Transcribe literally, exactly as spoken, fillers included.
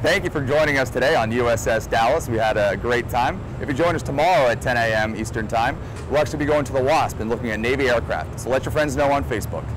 Thank you for joining us today on U S S Dallas. We had a great time. If you join us tomorrow at ten A M Eastern Time, we'll actually be going to the WASP and looking at Navy aircraft. So let your friends know on Facebook.